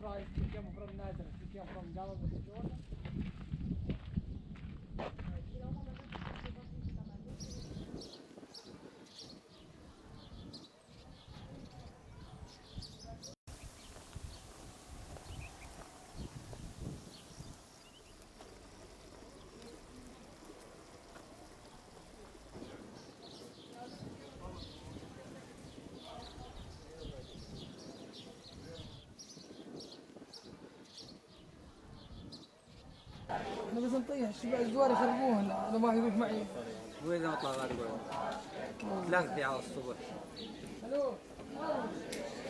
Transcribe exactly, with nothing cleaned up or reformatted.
surprised he came from Nazareth, he came from Galilee, Jordan. انا بس نطيح الزوار يخربوهن، انا ما يروح معي. وين اطلع غادي؟ ثلاث ساعات الصبح. الو